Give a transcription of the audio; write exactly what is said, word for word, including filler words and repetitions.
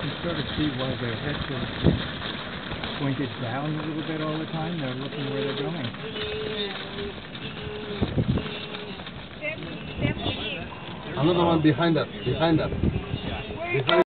can sort of see while their heads are pointed down a little bit all the time, they're looking where they're going. Another one behind us, behind us. Behind